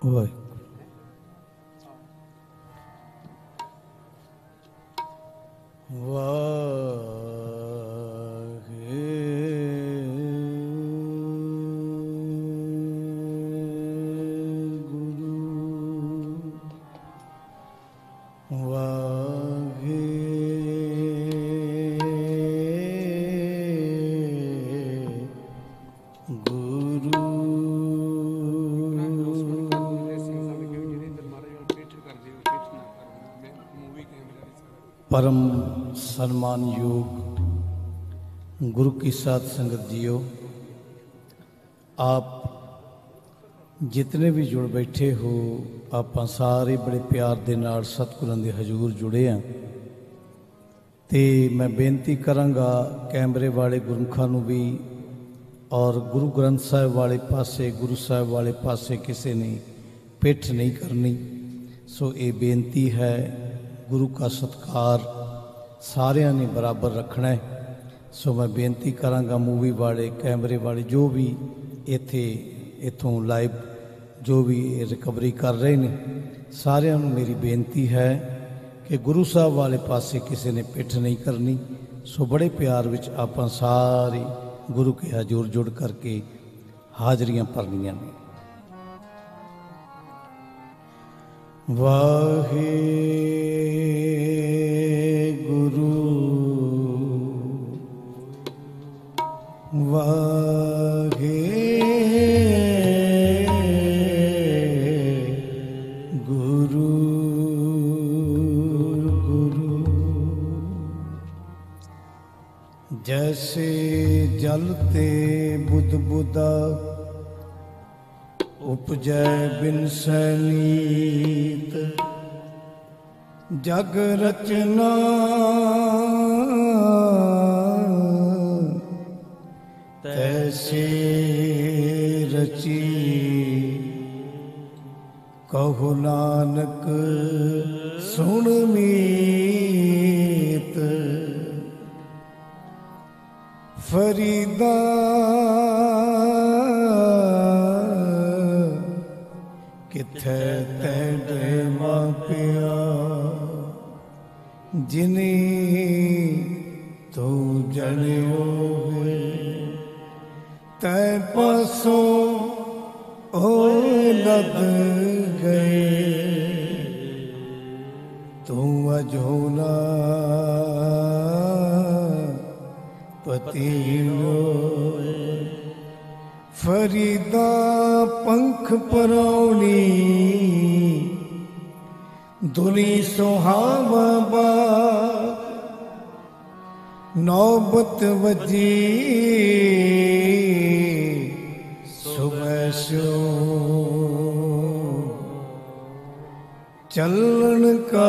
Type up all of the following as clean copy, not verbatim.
वाहिगुरू। परम सम्मान योग गुरु की साध संगत जियो, आप जितने भी जुड़ बैठे हो, आप सारे बड़े प्यार दे नाल सतगुरां दे हजूर जुड़े हैं। तो मैं बेनती करांगा कैमरे वाले गुरमुखां नूं भी और गुरु ग्रंथ साहिब वाले पासे, गुरु साहिब वाले पासे किसी ने पिठ नहीं करनी। सो ये बेनती है, गुरु का सत्कार सारिਆਂ ने बराबर रखना है। सो मैं बेनती करांगा मूवी वाले, कैमरे वाले, जो भी इथों लाइव जो भी रिकवरी कर रहे हैं, सारिਆਂ ਨੂੰ मेरी बेनती है कि गुरु साहब वाले पासे किसी ने पिठ नहीं करनी। सो बड़े प्यार विच आपां सारे गुरु के हजूर जुड़ करके हाजरियां भरनियां ने। वाहेगुरु वाहेगुरु गुरु। जैसे जलते बुद बुदा उपजै बिन सैनीत, जग रचना तैसे रची, कहो नानक सुन मीत। फरीदा किथे तेरे मापिया, जिनी तू जनियो तै पासों ओ लग गए। तू अजोला पतीनो, फरीदा पंख परौनी, दुनी सुहावा बा नौबत वजी। सुबह सो चलन का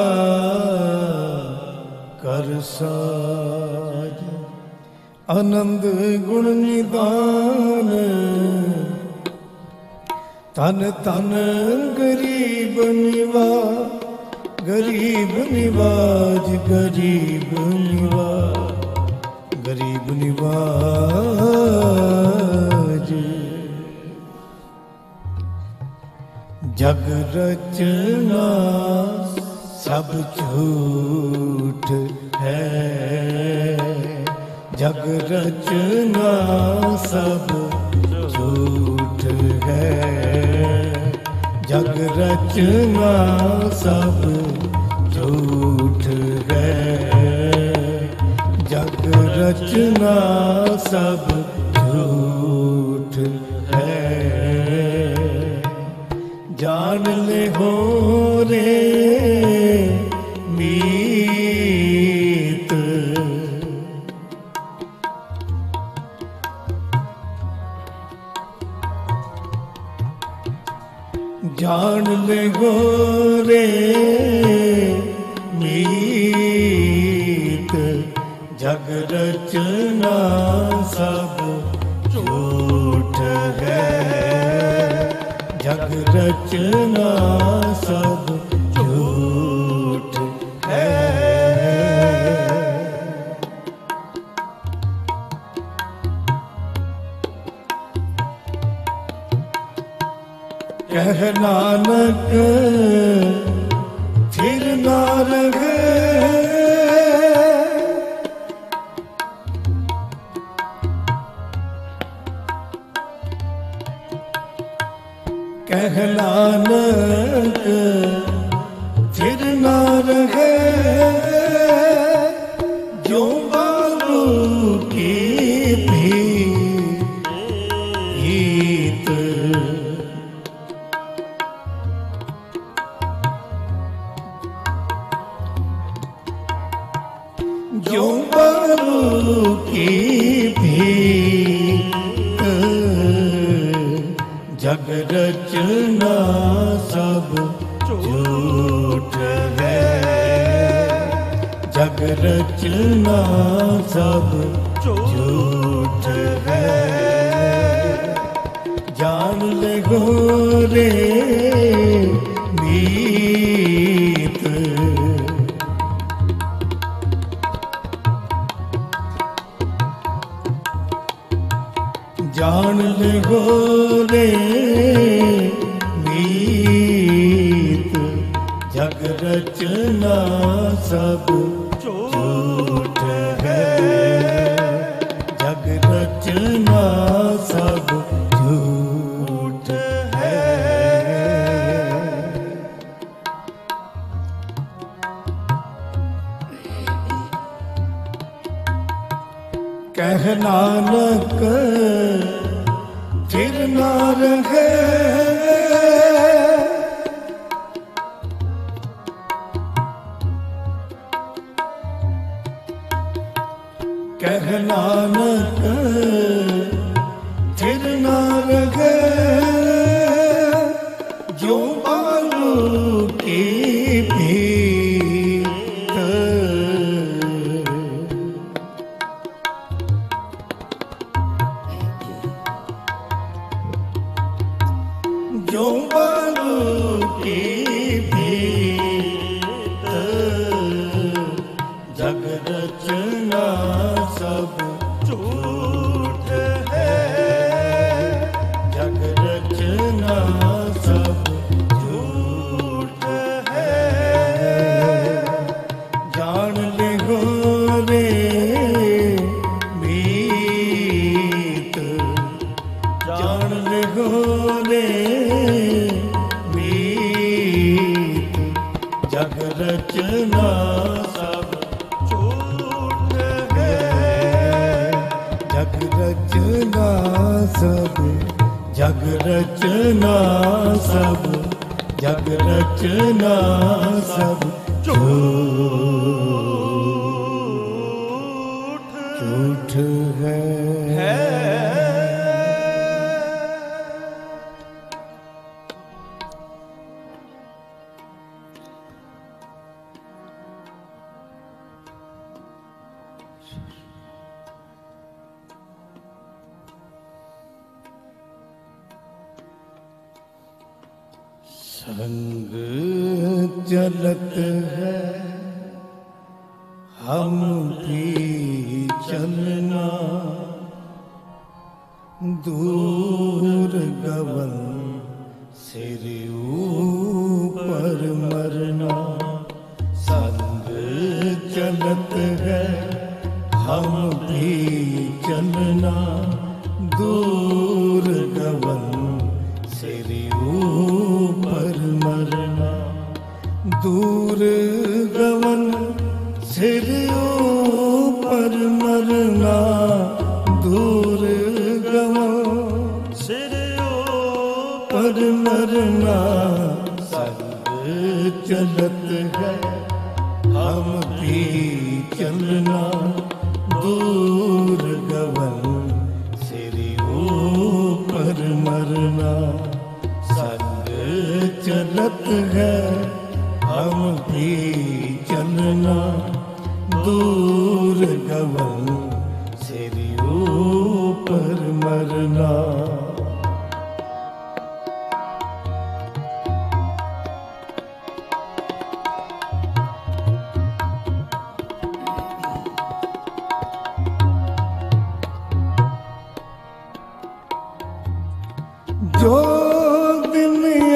कर साज, आनंद गुण निदान। तन तन गरीब निवाज, गरीब निवाज, गरीब निवाज, गरीब निवाज। जग रचना सब झूठ है, जग रचना सब झूठ है। जग रचना सब झूठ है, जग रचना सब झूठ है। जान ले हो रे मीत, जान ले हो रे मीत। जग रचना सब झूठ है, जग रचना सब झूठ है। कह नानक फिर ना रहे कह नानक फिर ना रहे जो बालू की भीत जो बालू की भीत जग रचना सब झूठ है जग रचना सब झूठ है जान ले गोरे मीत जान ले गोरे मीत जग रचना सब झूठ है जग रचना सब झूठ है कह नानक फिर ना रहे कह नानक फिर ना रहे जो बालू की भीत जो बालू की भीत जग रचना सब झूठ है जग रचना सब झूठ है जान ले गोरे मीत जान ले गोरे मीत जग रचना सब झूठ है जग रचना सब जग रचना सब जग रचना सब झूठ है संग चलत है हम भी चलना दूर गवन सिर ऊपर मरना संग चलत है हम भी चलना दूर गवन सिर ऊपर मरना दूर गवन सिर ऊपर मरना दूर गवन सिर ऊपर मरना संग चलत है हम भी चलना दूर गवन सिर ऊपर मरना संग चलत है हम भी चलना दूर गवन सिर ऊपर मरना जो दिन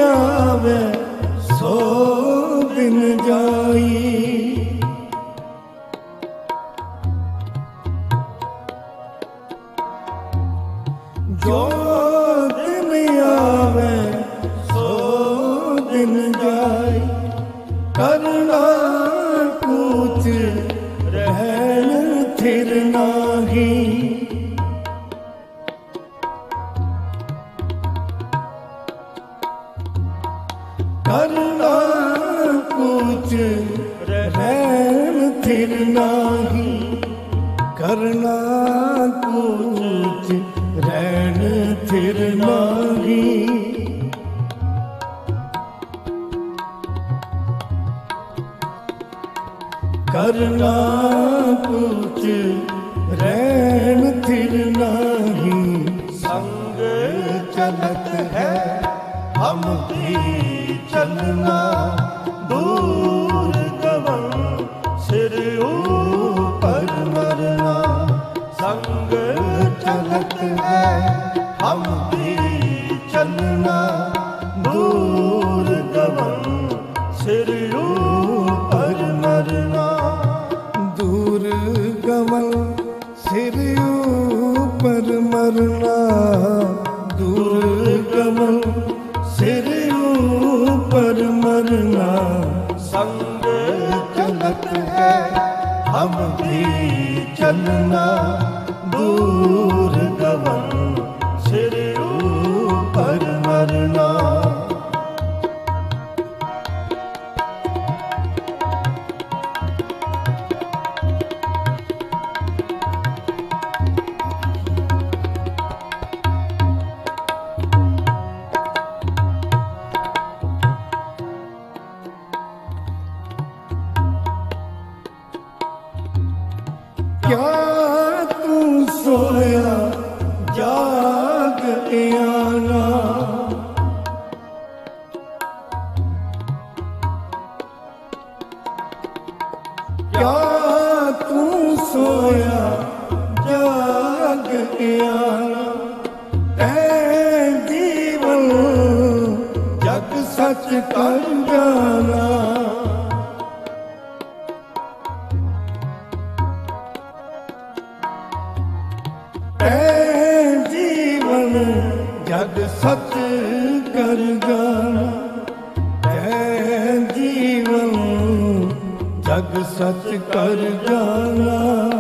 जो दिन आवे सो दिन जाए, करना कुछ रहन थिर नाही। करना कुछ रहन थिर नाही, करना कुछ रहन थिर नाही। करना कुछ रहन थिर नाही। संग चलत है हम भी चलना, दूर गवन सिर ऊपर मरना। संग चलत है हम भी चलना, दूर गवन सिर ऊपर मरना। दूर गवन सिर ऊपर मरना, दूर गवन सिर ऊपर मरना। संग चलत है हम भी चलना, दूर गवन सिर ऊपर मरना। क्या तू सोया जाग आना, क्या तू सोया जाग आना। ऐ जीवन जग सच कर जाना, जीवन जग सच कर जाना। जीवन जग सच कर जाना।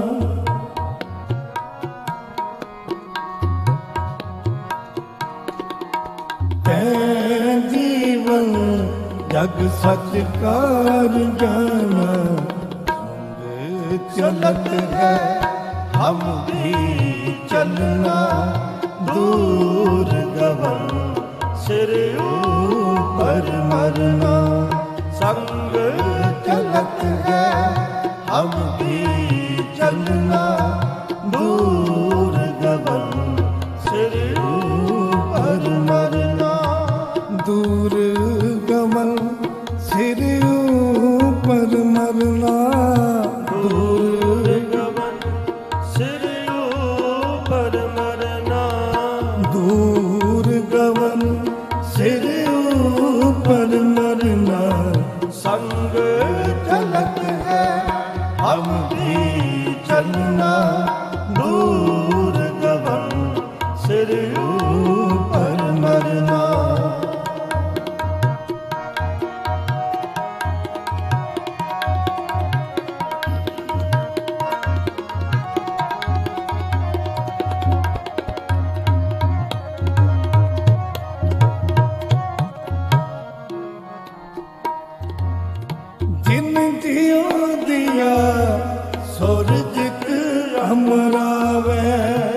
जीवन जग सच कर जाना। संग चलत है हम भी चलना, दूर गवन सिर ऊपर मरना। संग चलत है हम भी चलना, दूर गवन सिर ऊपर मरना। दूर गवन सिर ऊपर मरना, दूर गवन सिर ऊपर मरना। दूर गवन सिर ऊपर मरना। संग चलत है हम भी चलना, दूर गवन सिर ऊपर मरना। जिन दियो दिया सूरज हमरावे,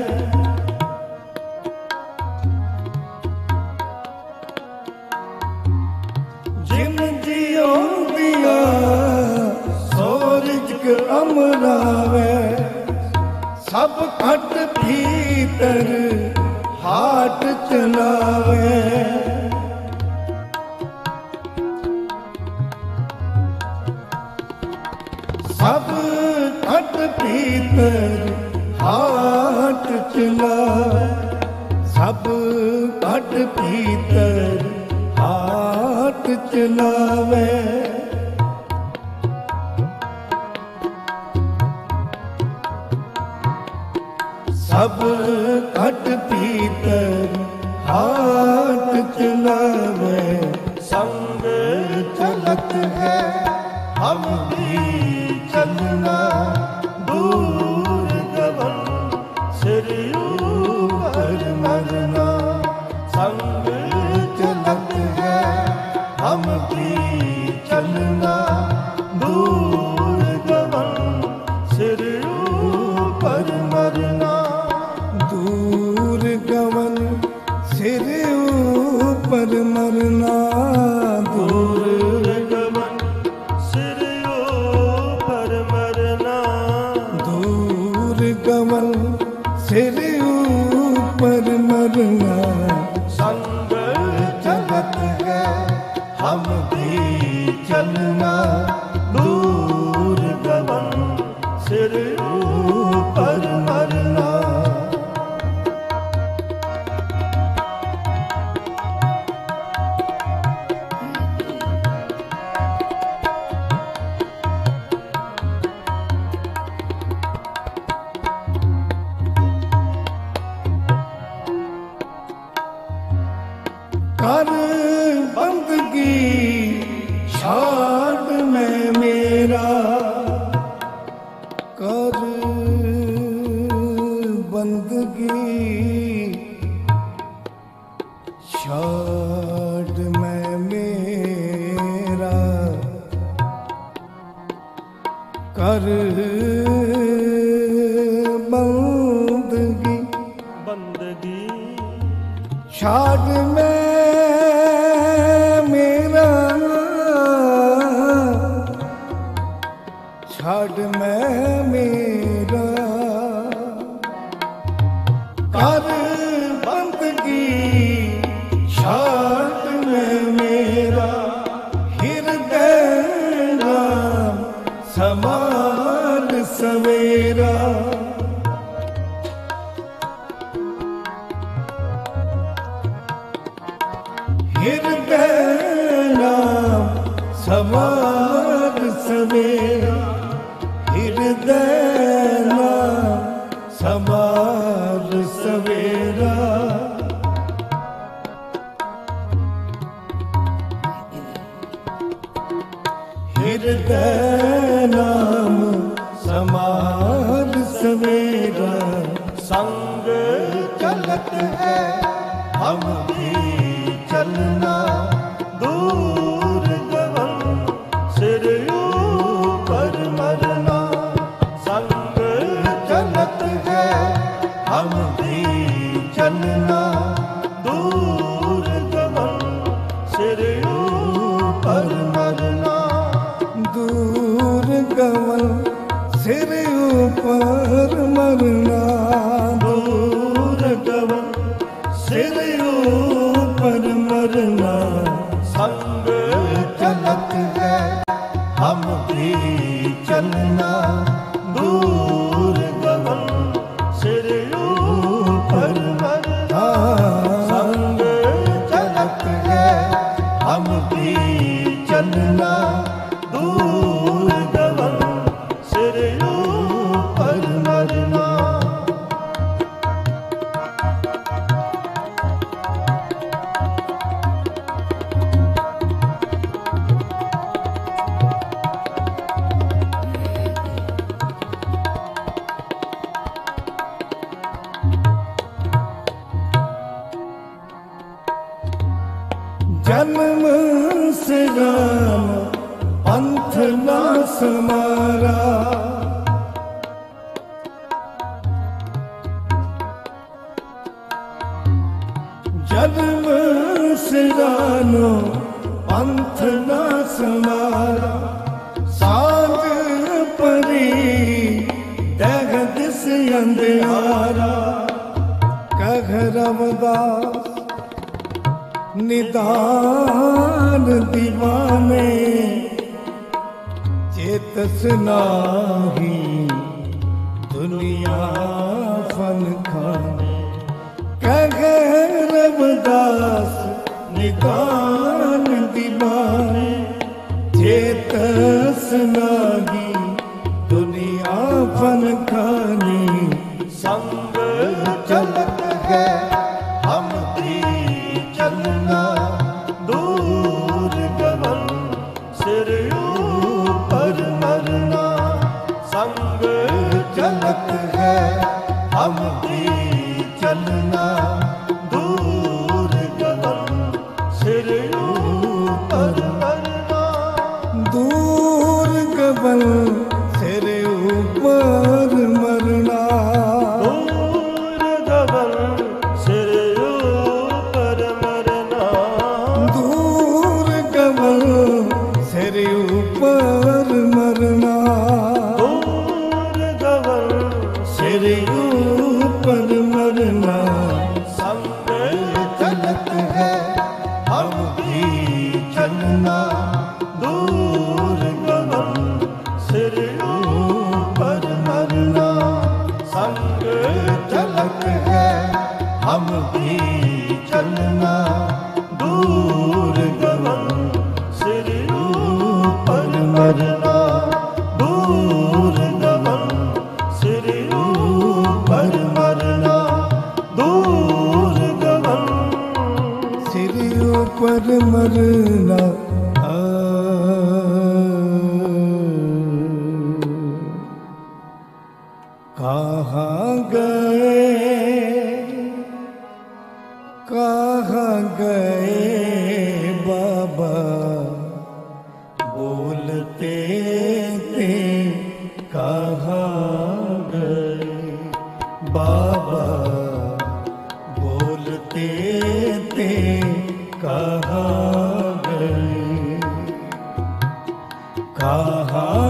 जिन दियो दिया सूरज हमरावे। सब खट भीतर हाट चलावे, सब खट भीतर हाट चलावे। सब खट भीतर हाट चलावे। सब घट भीतर हाथ चलावे, संग चलत है हम भी चलना, दूर गगन सिर ऊपर मरना, संग चलत है हम भी चलना, दूर गगन सिर ऊपर मरना, दूर गगन सिर ऊपर मरना, दूर गगन सिर ऊपर मरना, दूर गगन सिर ऊपर मरना, संग चलत है हम भी चलना, दूर गगन सिर ऊपर मरना। कर बंदगी छाड़ में मेरा, कर बंदगी छाड़ में मेरा, कर बंदगी बंदगी छाड़ में छाड़ मैं मेरा, कर बंदगी छाड़ में मेरा, हृदय राम समान सवेरा, हृदय राम समान सवेरा, हृदय नाम समार सवेरा, हृदय नाम समार सवेरा, संग चलत है हम भी चलना, दूर गगन सिर ऊपर मरना, संग चलत है हम भी चलना, दूर गगन सिर ऊपर मरना, दूर गगन सिर ऊपर मरना, दूर गगन सिर ऊपर मरना, संग चलत है हम भी चलना, दूर गगन सिर ऊपर मरना, संग चलत है हम भी चलना, दूर गगन सिर ऊपर मरना। जन्म से राम पंथ ना समारा, जन्म से रानो पंथ ना समारा, सांझ परी दह दिस अंधियारा, कह रवदास निदान दीवाने, चेतस नाही दुनिया फन खाने, कह रवदास निदान दीवाने, चेतस नाही दुनिया फन खाने, संग हम भी चलना दूर गगन सिर ऊपर मरना दूर गगन सिर ऊपर मरना दूर गगन सिर ऊपर मरना दूर गगन सिर ऊपर मरना दूर गगन सिर ऊपर मरना संग चलत है हम भी चलना दूर गगन सिर ऊपर मरना संग चलत है हम भी चलना दूर गगन सिर ऊपर मरना दूर गगन सिर ऊपर मरना दूर गगन सिर ऊपर मरना कहाँ गए बाबा बोलते थे कहाँ गए बाबा बोलते थे कहाँ गए कहाँ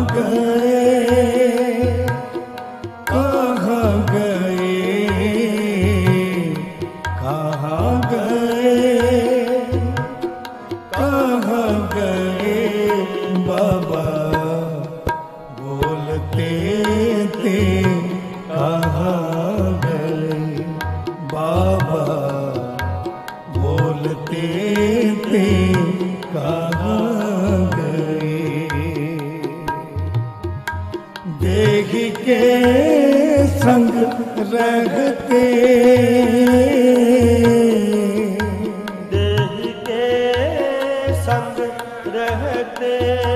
गए कहाँ गए कहाँ गए कहाँ गए बाबा बोलते थे कहाँ गए बाबा बोलते थे कहाँ गए देही के संग रहते देही के संग रहते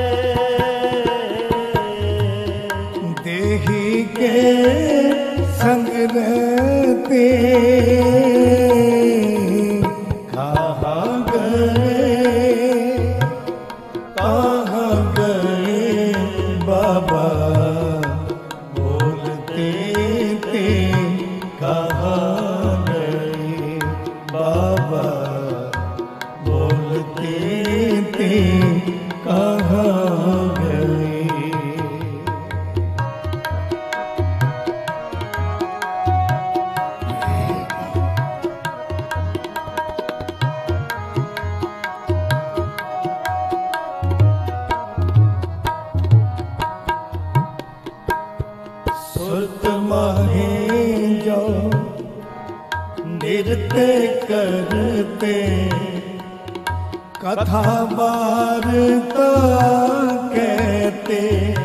देही के संग रहते कहाँ गए बाबा बोलते थे कहाँ गए बाबा बोलते थे कहाँ गए सुरत माहे जो नृत्य करते कथा वार्ता कहते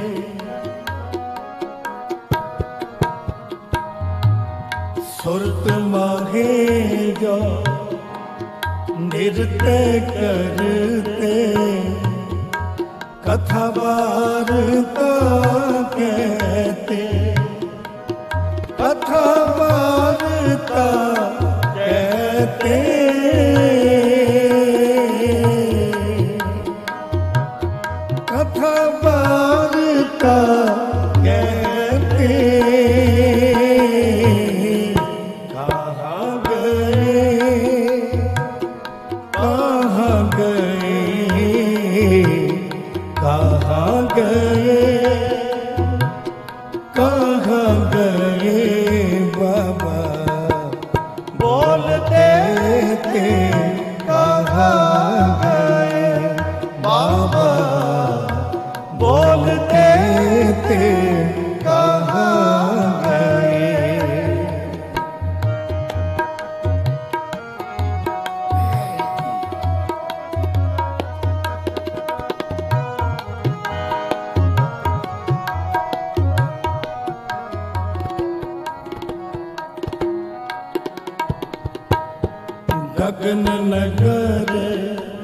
सुरत माहे जो नृत्य करते कथा वार्ता कहते कथा वार्ता कहते कथा वार्ता कहते कहाँ गए कहाँ गए कहाँ गए कहाँ गए बाबा बोलते थे कहाँ गए बाबा बोलते थे कहाँ गए गगन नगर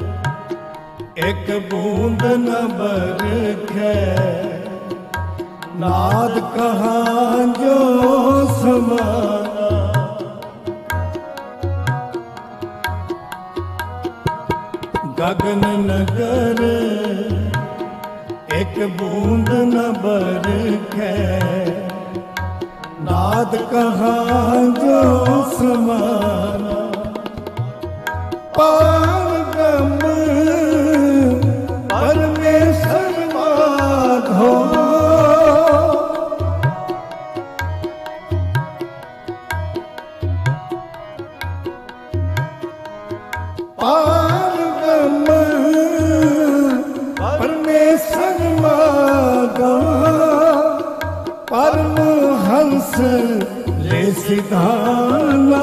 एक बूंद न बरखे नाद कहाँ जो समाना, गगन नगर एक बूंद न बरखे, नाद कहाँ जो समाना, पारगम परमेश्वर माधो, पारगम परमेश्वर माधो, परमहंस ले सिधाना,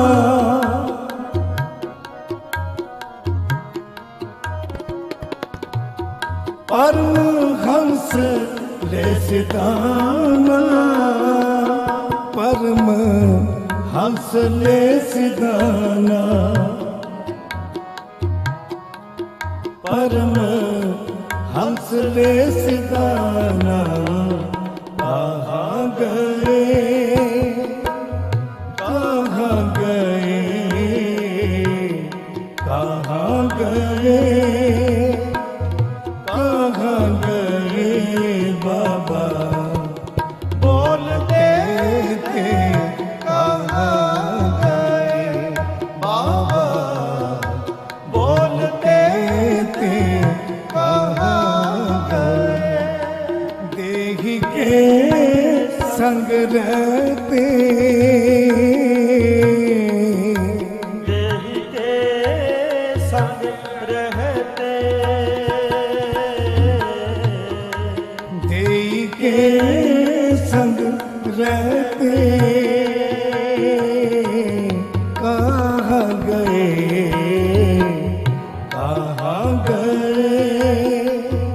परमहंस ले सिधाना, परमहंस ले सिधाना, परमहंस ले सिधाना, कहाँ गए, कहाँ गए, कहाँ गए, कहाँ गए बाबा, बोलते थे कहाँ गए बाबा, बोलते थे कहाँ गए, देही के संग रहते, देही के संग रहते, देही के संग रहते, कहाँ गए, कहाँ गए,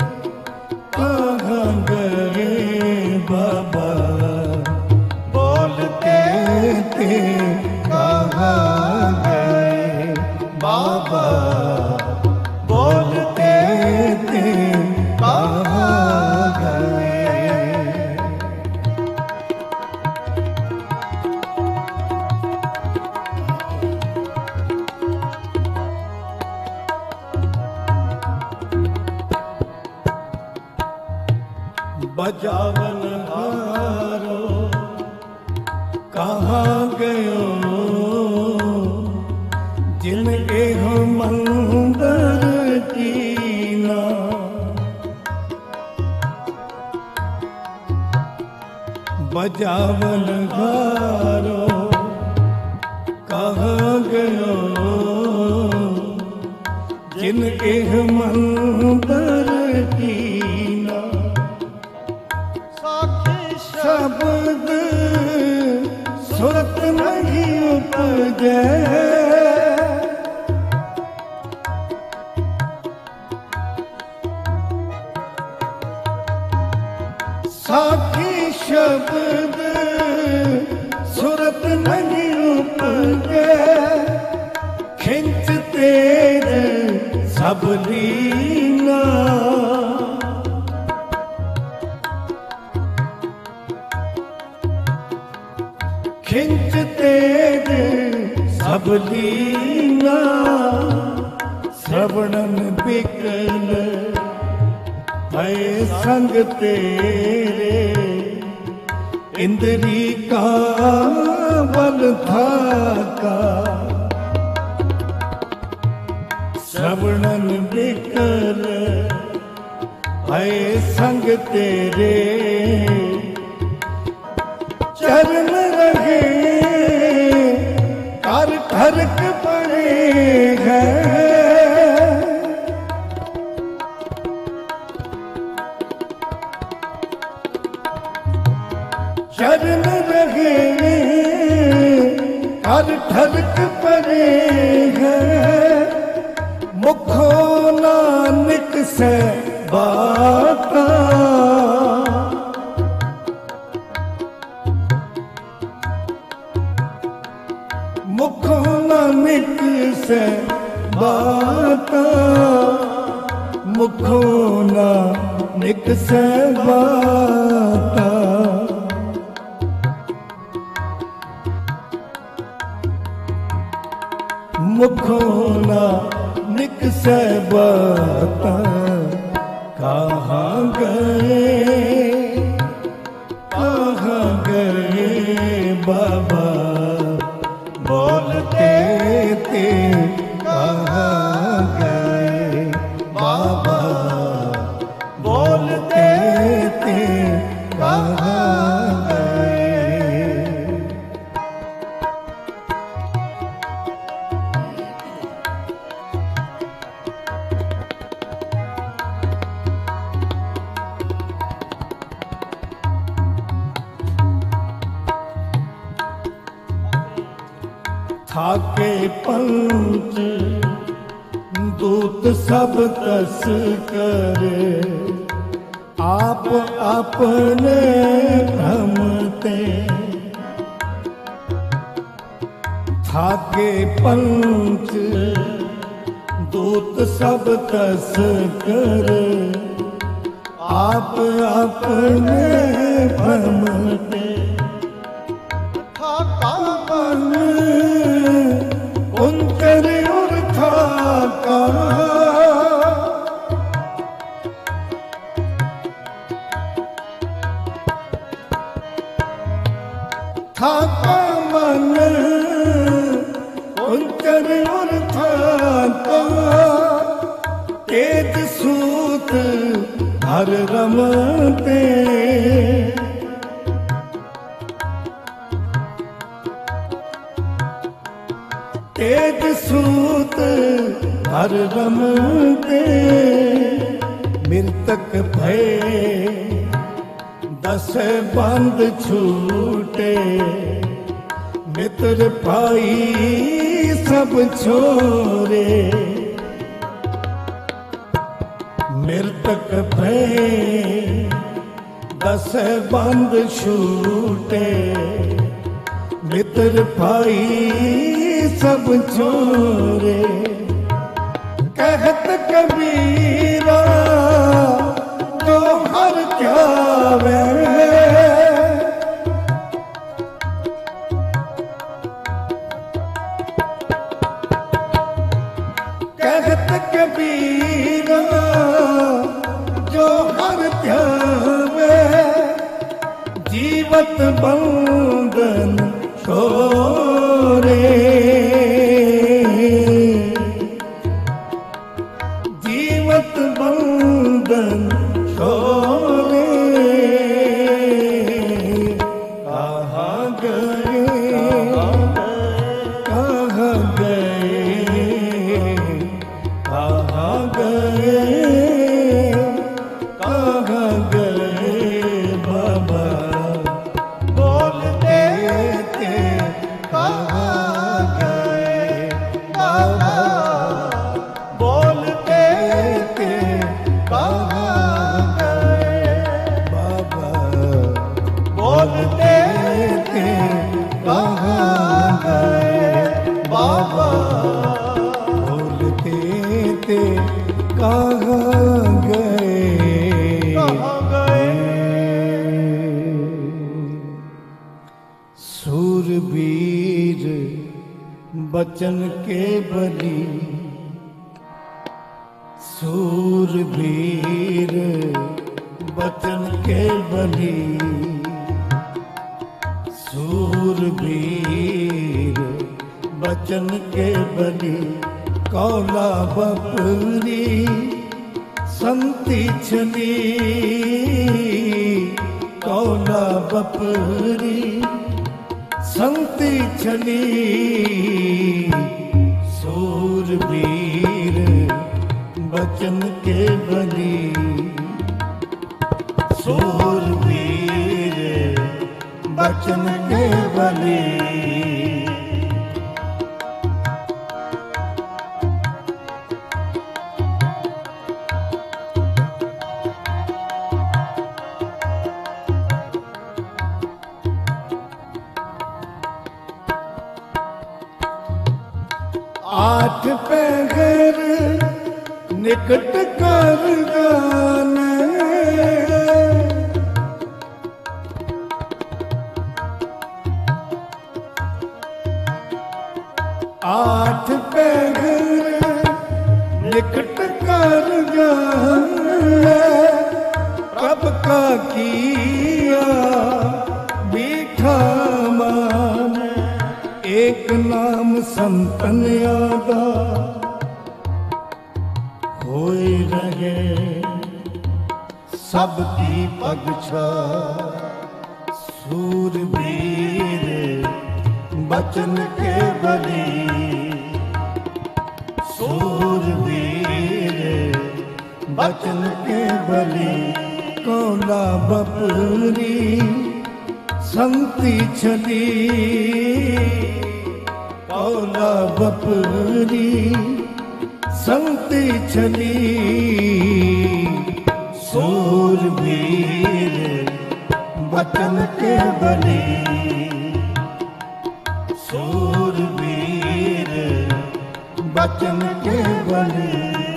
कहाँ गए बाबा, बोलते थे कहाँ गए बाबा, बोलते थे कहाँ गए। बजावन हारो कहाँ गयो, जिनके हो मंदिर कीना, बजावन हारो कहाँ गयो, जिनके हो मंदिर कीना, शब्द सुरत नहीं उपजे, साखी शब्द सुरत नहीं उपजे, खिंच तेज सब लीना, खिंच तेज सब लीना, श्रवणन बिकल भय संग तेरे, इंद्री का बल था का, श्रवणन बिकल भय संग तेरे, चरण रहे कर ठरक पड़े हैं, चरण रहे कर ठरक पड़े हैं, मुखो नानक से बाता, मुखो नानक से बाता, मुखो ना निकसै बाता मुखों ना निकसै बाता कहाँ गए बाबा बोलते थे कहाँ गए बाबा बोलते थे कहाँ गए। थाके पंच दूत सब तस करे आप अपने भ्रमते थाके पंच दूत सब तस करे आप अपने भ्रमते उनकर उर्था का थाका मन उनकर उर्था का तेज सूत हर रमते तेज सूत हर रमते मृतक भय दस बंद छूटे मित्र भाई सब छोरे मृतक भय दस बंद छूटे मित्र भाई सब छोरे कहत कबीरा तो हर क्या वे कहत कबीरा जो हर क्या वे जीवत बंधन छोरे जीवत बंधन छोरे कहाँ गए कहाँ गए कहाँ गए कहाँ गए बाबा बोलते थे कहाँ गए बाबा बोलते थे कहाँ गए बाबा बोलते थे कहाँ गए बाबा बोलते थे कहाँ गए सूरवीर बचन के बली सूरवीर बचन के बली सूरवीर बचन के बली कौला बपरी संति छली कौला बपरी संति छली सूरवीर बचन के बली सूरवीर बचन के बली आठ पहर निकट कर गाने आठ पहर निकट कर जाए प्रभ का किया बीठा मान एक नाम संतन आदा होए रहे सबकी पगछा सूरवीर बचन के बली सूरवीर बचन के बली कौला बपरी संति छली कौला बपरी संति छली सूरवीर बचन के बली सूरवीर बचन के बली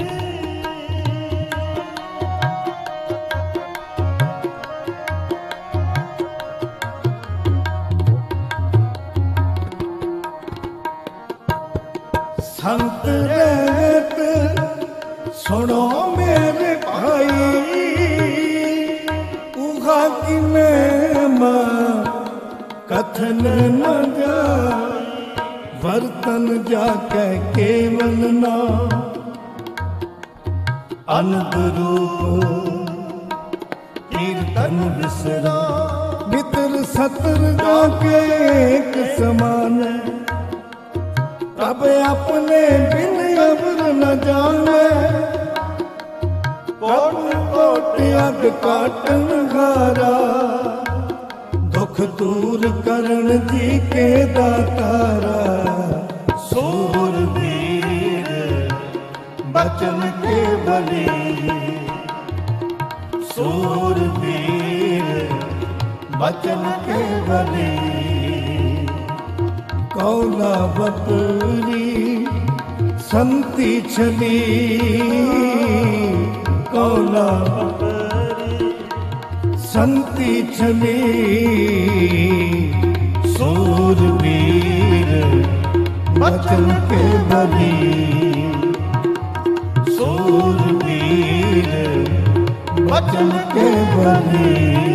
संत रहत सुनो मेरे भाई उहा की मैं कथन न जा वर्तन जाके केवल ना अनुरूप कीर्तन विसरा मित्र सतर जाके एक समान तब अपने बिन अबर न जावे कोट कोट अग काटन घारा दुख दूर करण जी के दातारा सूरवीर बचन के बली सूरवीर बचन के बली कौला बपरी संति छली कौला बपरी संति छली सूरवीर बचन के बली सूरवीर बचन के बली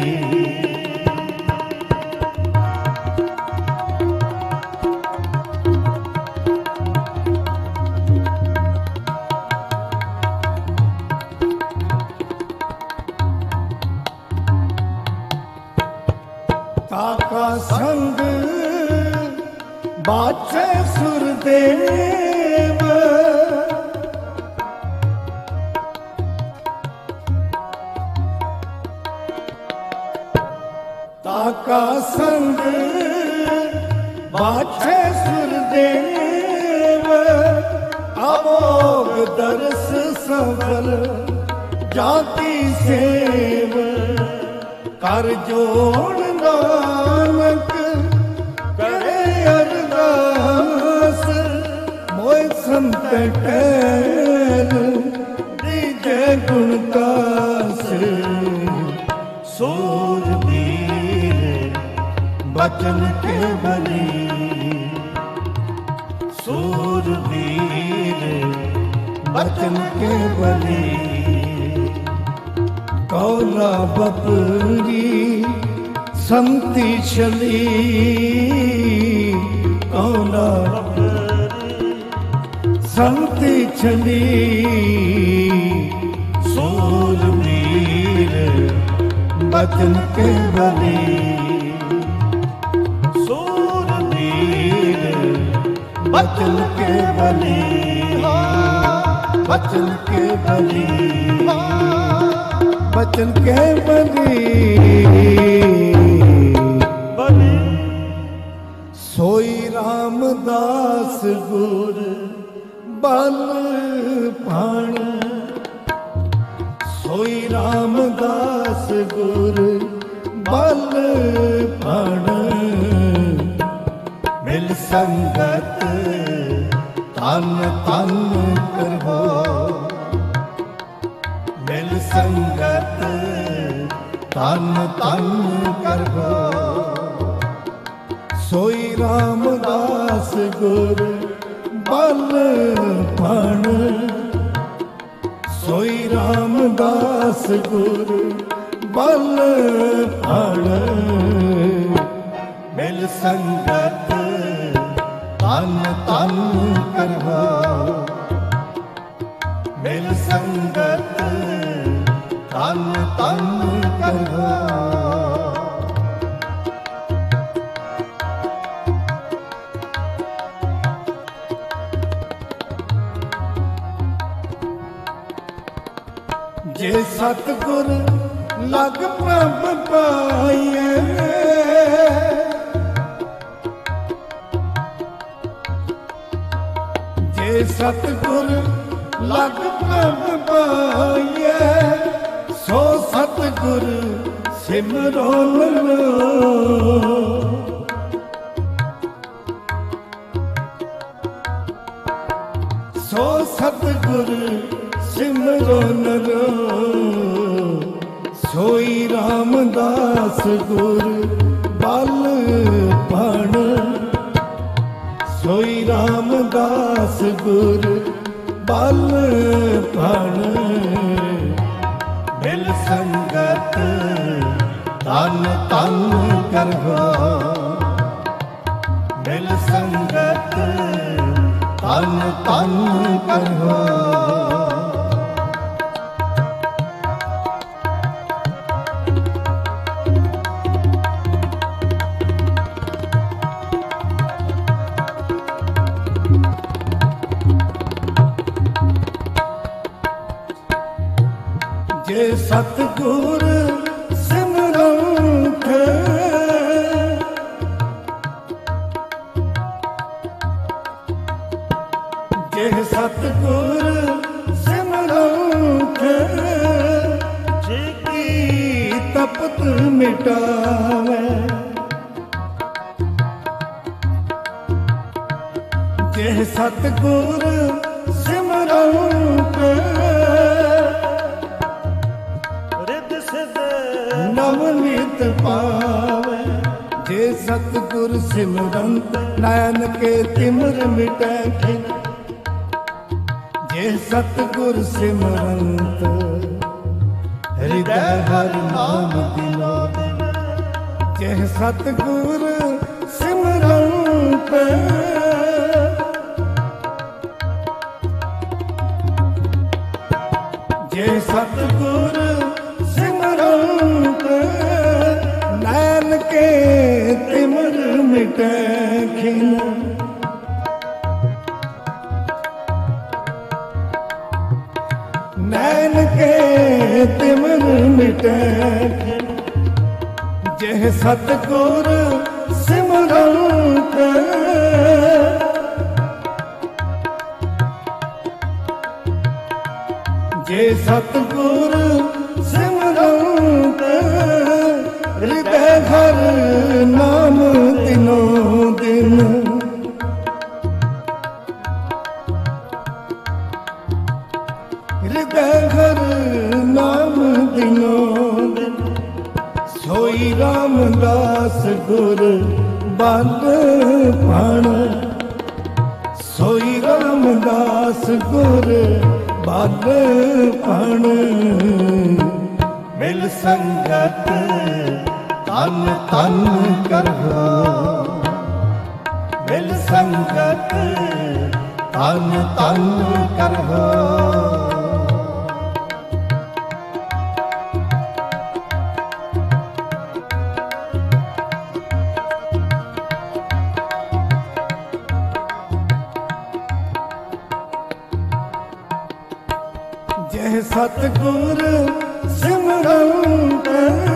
ताका संग बाचे सुरदेव ताका संग बाचे सुरदेव अमोघ दर्श सफल जाति सेव कर जोड़ नानक करे अरदास मोय संत टैल दीजे गुणदास सूरवीर बचन के बली सूरवीर बचन के बली कौला बपरी संति छली कौला संति छली सूरवीर बचन के बली सूरवीर बचन के बली बचन के बली बचन के बली सोई रामदास गुर बल भाण सोई रामदास गुर बल भाण मिल संगत तन तन करहो मिल संगत तन तन करहो सोई रामदास गुर बल पण सोई रामदास गुरु बल पण मिल संगत तन तन करवाओ मिल संगत तन तन करवाओ जे सतगुर लग प्रभ पाइए जे सतगुर लग प्रभ पाइए सो सतगुर सिमरो लो सो सतगुर सिमरो नरो सोई रामदास गुर बल पण सोई रामदास गुर बल पण मिल संगत तन तन करवाओ मिल संगत तन तन करवाओ जे सतगुर सिमरंत जे सतगुर सिमरंत जे की तपत मिटावे जे सतगुर सिमरंत नवनीत पावे जे सतगुर सिमरंत नैन के तिमिर मिटै खिन जे सतगुर सिमरंत हृदय हर नाम दिलो जे सतगुर सिमरंत जे सतगुर नैन के तिमिर मिटै खिन नैन के तिमिर मिटै खिन जे सतगुर सिमरंत जे सतगुर सिमरंत हृदय घर नाम दिनों दिन हृदय घर नाम दिनों दिन सोई रामदास गुर बल पण सोई रामदास गुर बल पण मिल संगत तन तन करवाओ मिल संगत तन तन करवाओ जे सतगुर सिमरंत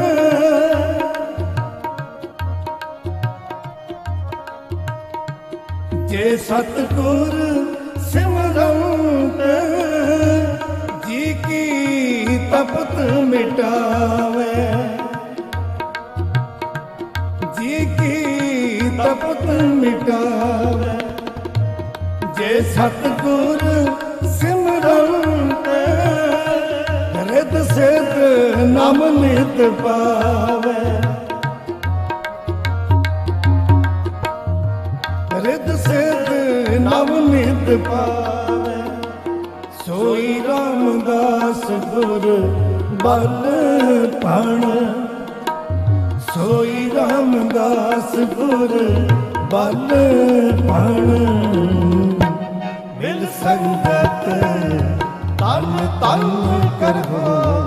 जे सतगुर सिमरंत जी की तपत मिटावे जी की तपत मिटावे जे सतगुर सिमरंत रिद सिद्ध नाम नित पावे रिद सिद्ध नवनित पावे, सोई रामदास गुर बल पण, सोई रामदास गुर बल पण। मिल संगत तन तन करहो,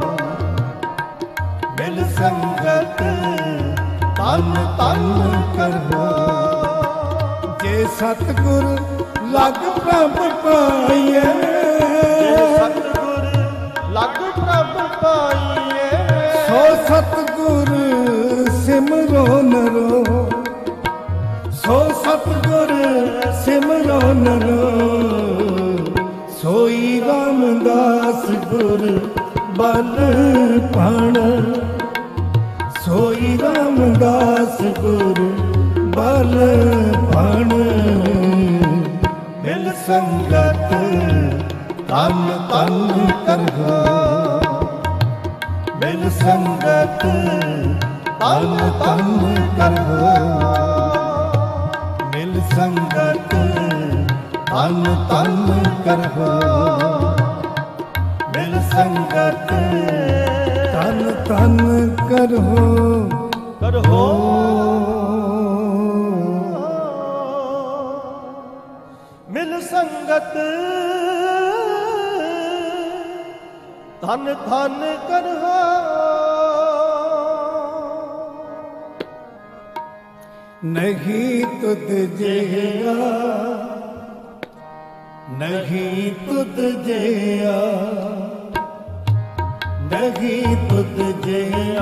मिल संगत तन तन करहो। जे सतगुर लग प्रभ पाइए, जे सतगुर लग प्रभ पाइए, सो सतगुर सिमरो नरो, सो सतगुर सिमरो नरो। सोई रामदास गुर बल पण, सोई रामदास गुर बल पण। मिल संगत तन तन करहो, मिल संगत तन तन करहो, मिल संगत तन तन करहो, मिल संगत तन तन करहो करहो। मिल संगत धन धन करहो। नहीं तुद जेया, नहीं तुद जेया, नहीं तुद जेया,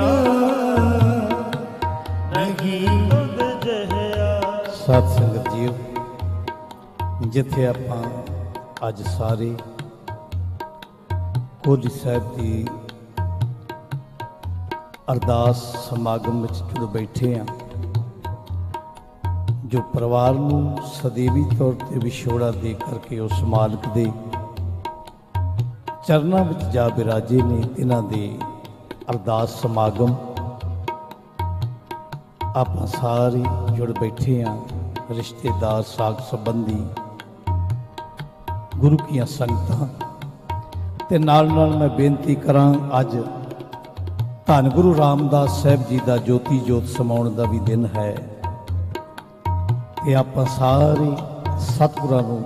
नहीं तुद जहिया। सत संगत जीओ, जिथे आपां अज सारे कोहली साहिब की अरदास समागम विच जुड़ बैठे हैं, जो परिवार नूं सदैवी तौर पर विछोड़ा दे करके उस मालिक दे चरनां विच जा बिराजे ने, इन्हां दे अरदास समागम आपां सारे जुड़ बैठे हैं, रिश्तेदार साग संबंधी गुरु की संगतां ते नाल नाल मैं बेनती करां, अज धन गुरु रामदास साहिब जी का ज्योति जोत समाउण का भी दिन है, ते आपां सारे सतगुरां नूं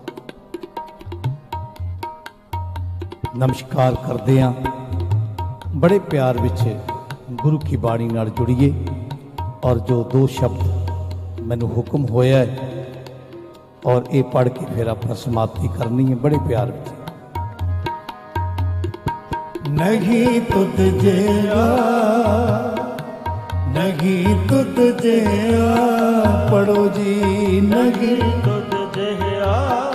नमस्कार करदे हां। बड़े प्यार विच गुरु की बाणी नाल जुड़िए, और जो दो शब्द मैनूं हुक्म होया है और ये पढ़ के फिर अपना समाप्ति करनी है, बड़े प्यार विच। नहीं तुद जेया, नहीं तुद जेया, पढ़ो जी। नहीं तुद जहिया,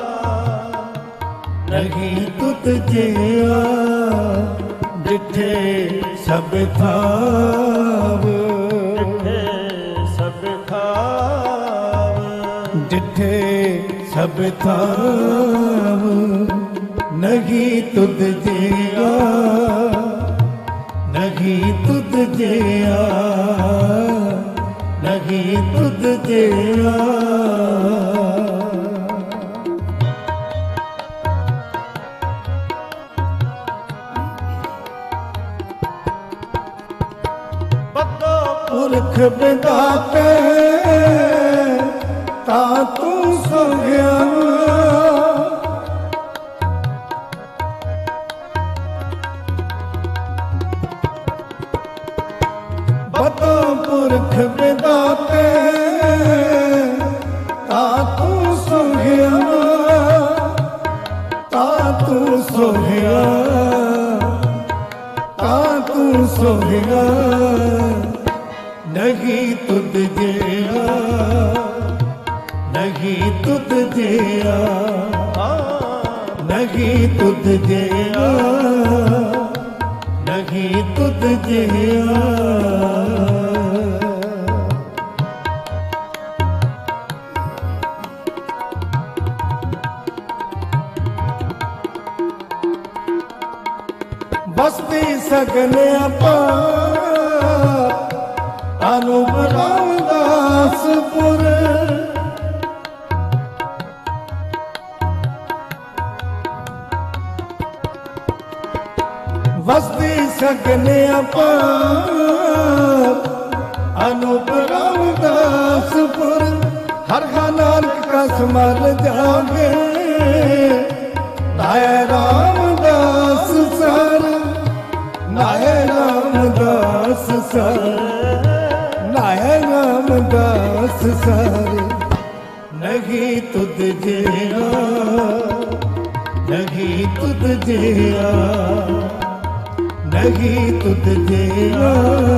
नहीं तुद जेया, डिठे सब थाव, डिठे सब थाव, डिठे सब थाव। नहीं तुद जेया, नहीं तुद जेया, नहीं तुद जेया। बद्दो पुरख बिदाते ता तू सोहया, बद्दो पुरख बिदाते ता तू सोहया, ता तू सोहया, ता तू सोहया। नहीं तुद जेया, नहीं तुद जेया, नहीं तुद जेया, नहीं तुद जेया। बसती सगने अपा अनूप रामदासपुर, ਵਸਦੀ ਸਗਨੇ ਅਪਾਰ ਅਨੂਪ ਰਾਮਦਾਸਪੁਰ ਹਰ ਹਾ ਨਾਨਕ ਕਸ ਮਰ ਜਾਗੇ ਨਾਏ ਰਾਮਦਾਸ ਸਰ ਨਾਏ ਰਾਮਦਾਸ ਸਰ ਨਾਏ ਰਾਮਦਾਸ ਸਰ ਨਹੀਂ ਤੁਧ ਜਿਹਾ ਨਹੀਂ ਤੁਧ ਜਿਹਾ ਨਹੀਂ ਤੁਧ ਜਿਹਾ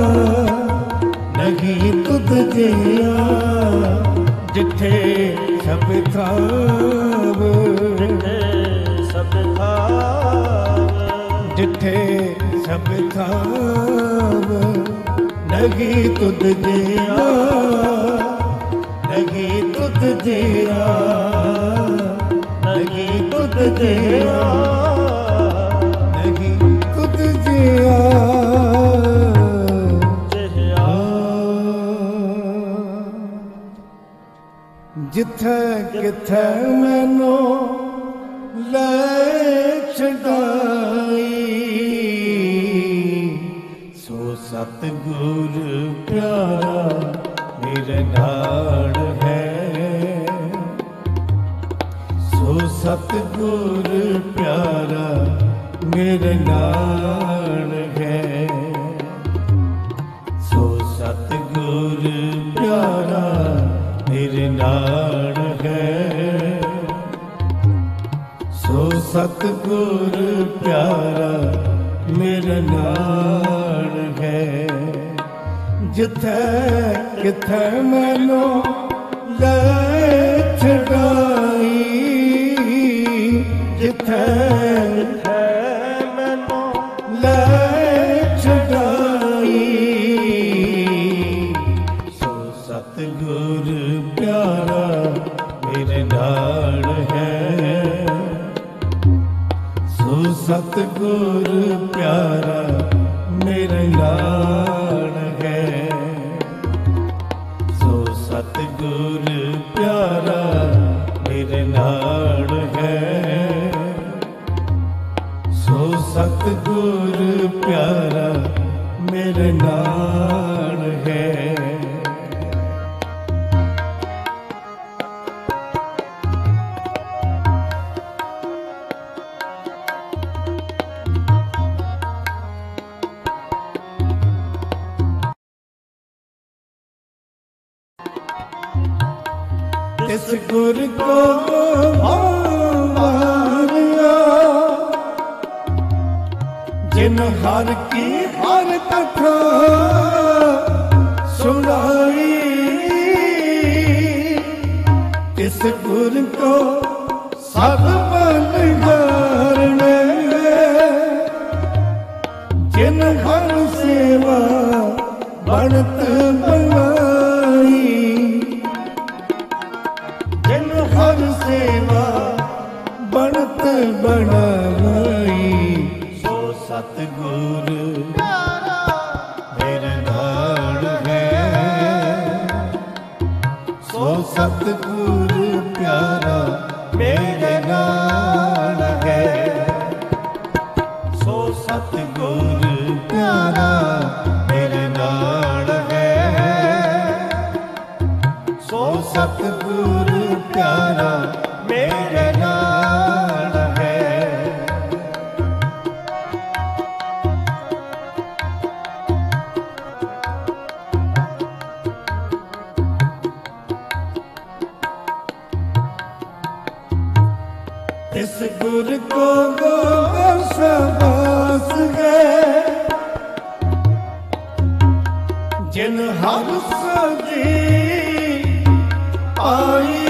ਨਹੀਂ ਤੁਧ ਜਿਹਾ ਜਿੱਥੇ ਸਭ ਥਾਵ ਜਿੱਥੇ ਸਭ ਥਾਵ ਨਹੀਂ ਤੁਧ ਜਿਹਾ ਨਹੀਂ ਤੁਧ ਜਿਹਾ ਨਹੀਂ ਤੁਧ ਜਿਹਾ ਨਹੀਂ ਤੁਧ ਜਿਹਾ ਜਿੱਥੇ ਕਿੱਥੇ ਮੈਨੂੰ ਲੈ ਛਡਾਈ ਸੋ ਸਤਿਗੁਰ ਪਿਆਰਾ ਮੇਰੇ ਨਾਲ ਹੈ ਸੋ ਸਤਿਗੁਰ ਪਿਆਰਾ ਮੇਰੇ ਨਾਲ ਹੈ ਸੋ ਸਤਿਗੁਰ ਪਿਆਰਾ ਮੇਰੇ ਨਾਲ ਹੈ ਸੋ ਸਤਿਗੁਰ ਪਿਆਰਾ ਮੇਰੇ ਨਾਲ ਹੈ ਜਿੱਥੇ ਕਿੱਥੇ ਮੈਨੂੰ ਲੈ ਛਡਾਈ ਜਿੱਥੇ ਮੈਨੂੰ ਲੈ ਛਡਾਈ ਸੋ ਸਤਿਗੁਰ ਪਿਆਰਾ ਮੇਰੇ ਨਾਲ ਹੈ ਸੋ ਸਤਿਗੁਰ ਪਿਆਰਾ ਮੇਰੇ ਨਾਲ ਹੈ ਸੋ ਸਤਿਗੁਰ ਪਿਆਰਾ ਮੇਰੇ ਨਾਲ ਹੈ ਸੋ ਸਤਿਗੁਰ ਪਿਆਰਾ ਮੇਰੇ ਨਾਲ ਹੈ इस गुर को मारिया जिन हर की हर कथा सुनाई इस गुर को सब बलिदार ने जिन हर सेवा बनत बनाई हर सेवा बनत बनाई सो सतगुर मेरे नाल है सो सतगुर प्यारा मेरे नाल है सो सतगुर प्यारा मेरे नाल है सो सतगुर प्यारा मेरे नाल है इस गुर को शाबाश है जिन हर सदी आई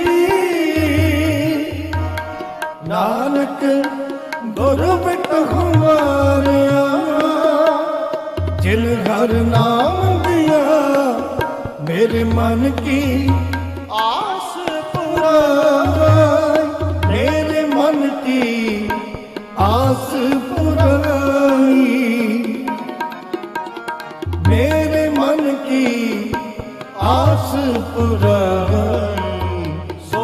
नानक गुर बिट हमारिया जिन हर नाम दिया मेरे मन की आस पुराई मेरे मन की आस पुराई मेरे मन की आस पुराई सो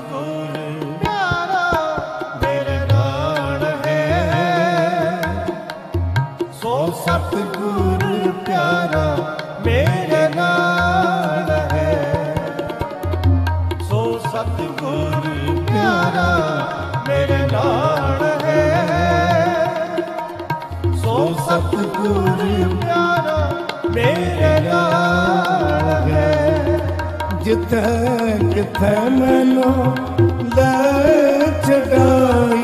सतगुर प्यारा मेरे नाल है सतगुर प्यारा मेरे नाल है। सो सतगुर प्यारा मेरे नाल है। सो सतगुर प्यारा मेरे नाल है। जिथे किथे मैनू ले छड़ाई,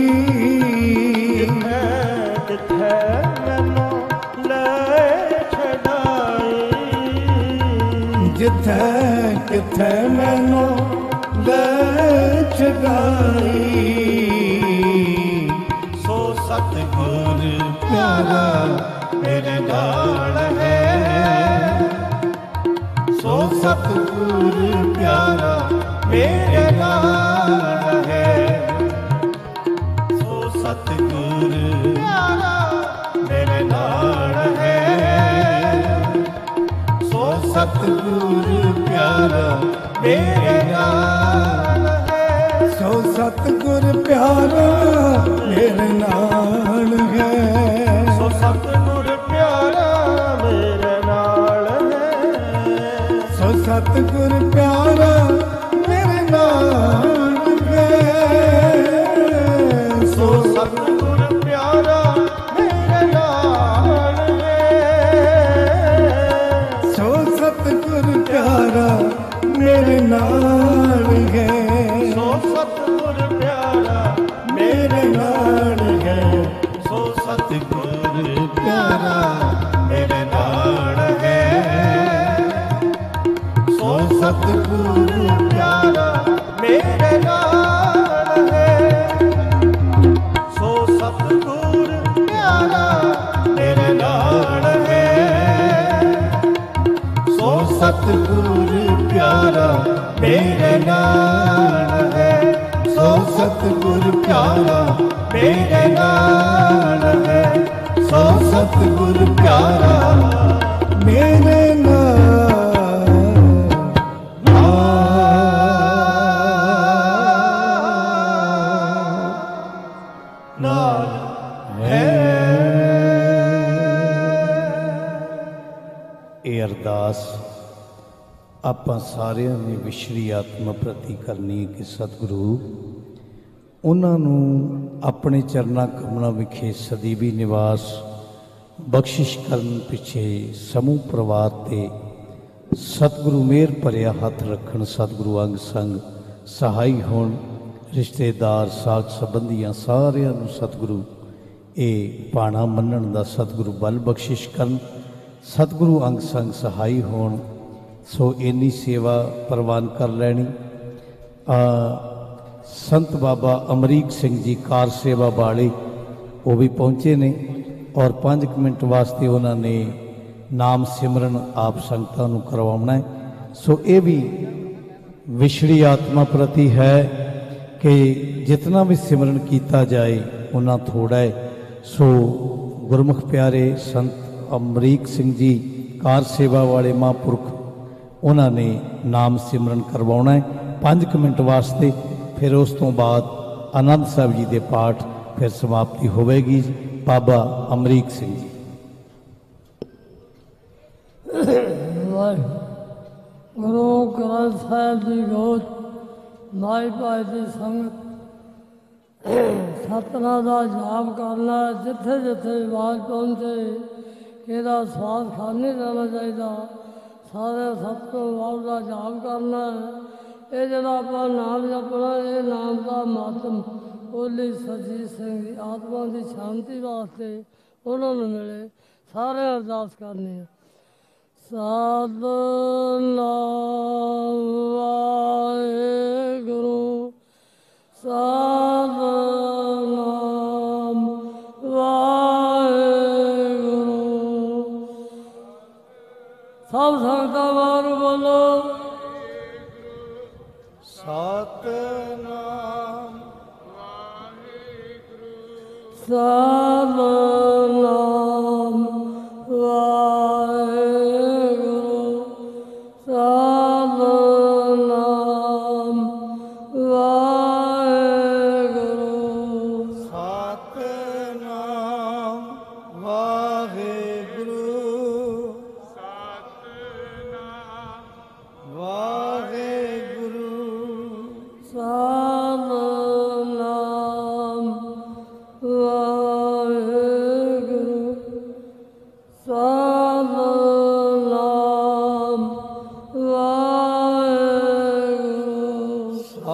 जिथे किथे मैनू ले छड़ाई। सो सतगुर प्यारा मेरे नाल है। सो सतगुर प्यारा मेरे नाल है। सो सतगुर प्यारा मेरे नाल है। सो सतगुर प्यारा मेरे नाल है। सो सतगुर प्यारा मेरे नाल है। सो सतगुर प्यारा मेरे नाल है। सो सतगुर प्यारा मेरे नाल है। सो सतगुर प्यारा मेरे नाल है। सो सतगुर प्यारा मेरे नाल है। सो सतगुर प्यारा मेरे नाल है। सो सतगुर प्यारा मेरे नाल है। सो सतगुर प्यारा मेरे नाल है। सो सतगुर प्यारा मेरे नाल है। सो सतगुर प्यारा मेरे नाल है। सो सतगुर प्यारा मेरे नाल है। सो सतगुर प्यारा मेरे नाल है। ਇਹ ਅਰਦਾਸ ਆਪਾਂ ਸਾਰਿਆਂ ਨੇ ਵਿਛੜੀ ਆਤਮਾ ਪ੍ਰਤੀ ਕਰਨੀ ਕਿ ਸਤਿਗੁਰੂ ਉਹਨਾਂ ਨੂੰ ਆਪਣੇ ਚਰਨਾਂ ਕਮਲਾਂ ਵਿਖੇ ਸਦੀਵੀ ਨਿਵਾਸ ਬਖਸ਼ਿਸ਼ ਕਰਨ ਪਿੱਛੇ ਸਮੂਹ ਪਰਿਵਾਰ ਤੇ ਸਤਿਗੁਰੂ ਮਿਹਰ ਭਰਿਆ ਹੱਥ ਰੱਖਣ। ਸਤਿਗੁਰੂ ਅੰਗ ਸੰਗ ਸਹਾਈ ਹੋਣ। ਰਿਸ਼ਤੇਦਾਰ ਸਾਕ ਸੰਬੰਧੀਆਂ ਸਾਰਿਆਂ ਨੂੰ ਸਤਿਗੁਰੂ ਇਹ ਭਾਣਾ ਮੰਨਣ ਦਾ ਸਤਿਗੁਰੂ ਬਲ ਬਖਸ਼ਿਸ਼ ਕਰਨ। ਸਤਿਗੁਰੂ ਅੰਗ ਸੰਗ ਸਹਾਈ ਹੋਣ। ਸੋ ਇੰਨੀ ਸੇਵਾ ਪ੍ਰਵਾਨ ਕਰ ਲੈਣੀ। ਸੰਤ ਬਾਬਾ ਅਮਰੀਕ ਸਿੰਘ ਜੀ ਕਾਰ ਸੇਵਾ ਵਾਲੇ ਉਹ ਵੀ ਪਹੁੰਚੇ ਨੇ ਔਰ 5 ਮਿੰਟ ਵਾਸਤੇ ਉਹਨਾਂ ਨੇ ਨਾਮ ਸਿਮਰਨ ਆਪ ਸੰਗਤਾਂ ਨੂੰ ਕਰਵਾਉਣਾ ਹੈ। ਸੋ ਇਹ ਵੀ ਵਿਛੜੀ ਆਤਮਾ ਪ੍ਰਤੀ ਹੈ ਕਿ ਜਿਤਨਾ ਵੀ ਸਿਮਰਨ ਕੀਤਾ ਜਾਏ ਉਹਨਾਂ ਥੋੜਾ ਹੈ। ਸੋ ਗੁਰਮੁਖ ਪਿਆਰੇ ਸੰਤ ਅਮਰੀਕ ਸਿੰਘ ਜੀ ਕਾਰ ਸੇਵਾ ਵਾਲੇ ਮਹਾਂਪੁਰਖ ਉਹਨਾਂ ਨੇ ਨਾਮ ਸਿਮਰਨ ਕਰਵਾਉਣਾ ਹੈ 5 ਮਿੰਟ ਵਾਸਤੇ। ਫਿਰ ਉਸ ਤੋਂ ਬਾਅਦ ਆਨੰਦ ਸਾਹਿਬ ਜੀ ਦੇ ਪਾਠ ਫਿਰ ਸਮਾਪਤੀ ਹੋਵੇਗੀ। ਬਾਬਾ ਅਮਰੀਕ ਸਿੰਘ ਜੀ। ਗੁਰੂ ਗ੍ਰੰਥ ਸਾਹਿਬ ਦੀ ਗੋਦ ਮਾਈ ਭਾਈ ਦੀ ਸੰਗਤ ਸਤਿਨਾਮ ਦਾ ਜਾਪ ਕਰਨਾ। ਜਿੱਥੇ ਜਿੱਥੇ ਆਵਾਜ਼ ਪਹੁੰਚੇ ਇਹਦਾ ਸਵਾਦ ਖਾਣੇ ਰਹਿਣਾ ਚਾਹੀਦਾ। ਸਾਰੇ ਸਤਿਨਾਮ ਦਾ ਜਾਪ ਕਰਨਾ। ਇਹ ਜਿਹੜਾ ਆਪਾਂ ਨਾਮ ਜਪਣਾ ਇਹ ਨਾਮ ਦਾ ਮਾਤਮ ਬੋਲੀ ਸੱਚੀ ਸਿੰਘ ਦੀ ਆਤਮਾ ਦੀ ਸ਼ਾਂਤੀ ਵਾਸਤੇ ਉਹਨਾਂ ਨੂੰ ਮਿਲੇ। ਸਾਰੇ ਅਰਦਾਸ ਕਰਨੀ ਹੈ। ਸਤਿਨਾਮ ਵਾਹਿਗੁਰੂ ਸਤਿਨਾਮ ਵਾਹਿਗੁਰੂ। ਸਭ ਸੰਗਤਾਂ ਵਾਰ ਬੋਲੋ ਸਤਿਨਾਮ ਸਤਿਨਾਮ ਵਾਹਿਗੁਰੂ ਸਤਿਨਾਮ ਵਾਹਿਗੁਰੂ ਸਤਿਨਾਮ ਵਾਹਿਗੁਰੂ ਸਤਿਨਾਮ ਵਾਹਿਗੁਰੂ ਸਤਿਨਾਮ ਵਾਹਿਗੁਰੂ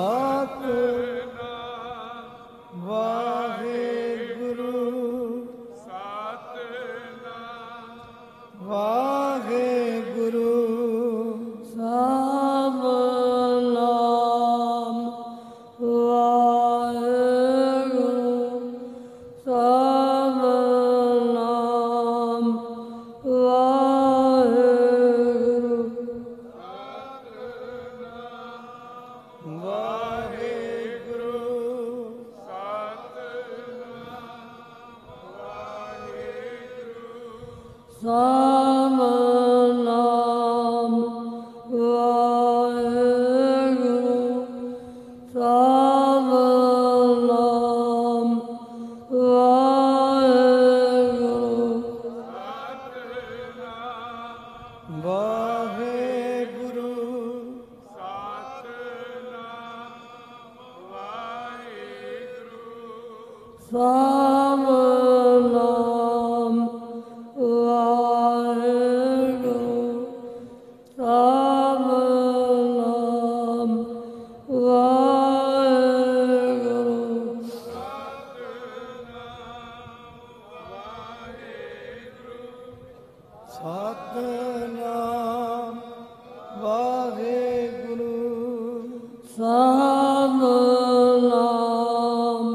ਸਤਿਨਾਮ ਵਾਹਿਗੁਰੂ ਸਤਿਨਾਮ ਵਾਹਿਗੁਰੂ ਸਤਿਨਾਮ ਵਾਹਿਗੁਰੂ ਸਤਿਨਾਮ ਵਾਹਿਗੁਰੂ ਸਤਿਨਾਮ ਵਾਹਿਗੁਰੂ ਸਤਿਨਾਮ ਵਾਹਿਗੁਰੂ ਸਤਿਨਾਮ ਵਾਹਿਗੁਰੂ ਸਤਿਨਾਮ ਵਾਹਿਗੁਰੂ ਸਤਿਨਾਮ ਵਾਹਿਗੁਰੂ ਸਤਿਨਾਮ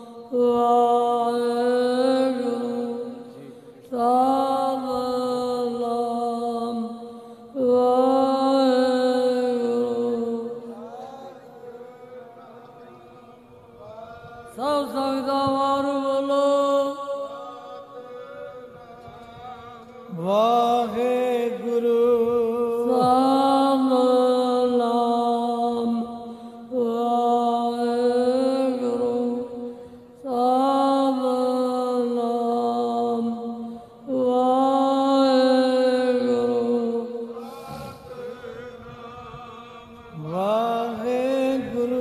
ਵਾਹਿਗੁਰੂ ਸਤਿਨਾਮ ਵਾਹਿਗੁਰੂ ਸਭ ਸੰਗਤਾਂ ਵਾਰੂ ਬੋਲੋ ਵਾਹਿਗੁਰੂ ਸਤਿਨਾਮ ਵਾਹਿਗੁਰੂ ਸਤਿਨਾਮ ਵਾਹਿਗੁਰੂ ਵਾਹਿਗੁਰੂ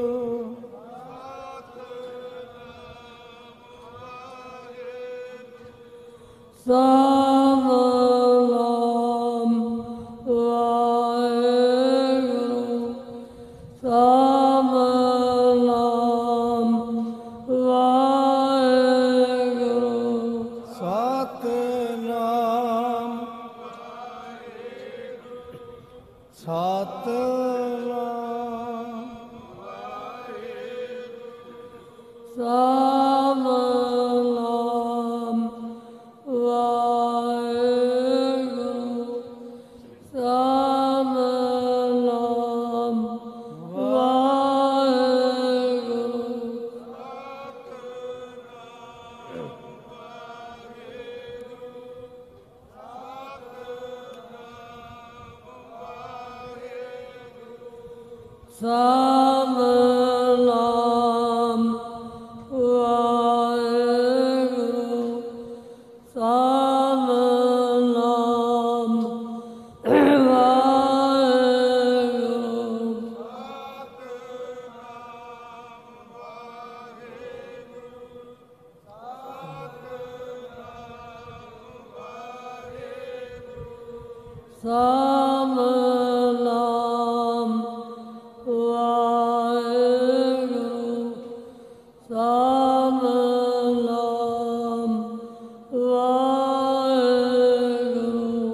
ਸਤਿਨਾਮ ਵਾਹਿਗੁਰੂ ਸਤਿਨਾਮ ਵਾਹਿਗੁਰੂ ਸਤਿਨਾਮ ਸਤਿਨਾਮ ਸਤਿਨਾਮ ਵਾਹਿਗੁਰੂ ਸਤਿਨਾਮ ਵਾਹਿਗੁਰੂ ਸਤਿਨਾਮ ਵਾਹਿਗੁਰੂ ਸਤਿਨਾਮ ਵਾਹਿਗੁਰੂ ਸਤਿਨਾਮ ਵਾਹਿਗੁਰੂ ਸਤਿਨਾਮ ਵਾਹਿਗੁਰੂ